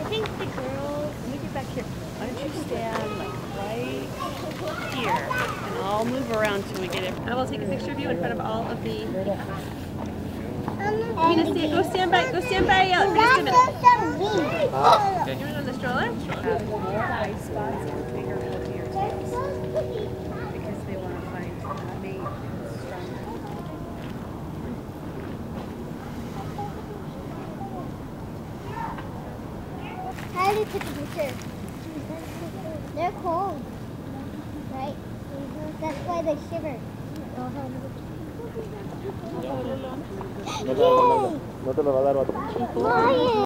think the girls, let me get back here. Why don't you stand like right here, and I'll move around till we get it. I will take a picture of you in front of all of the peacocks. Go stand by, Alex, for just a minute. Okay. You want to go in the stroller? More eye spots and bigger, healthier tails because they want to find a mate who's stronger. How do you take a picture? They're cold, right? That's why they shiver. No te lo va a dar otro.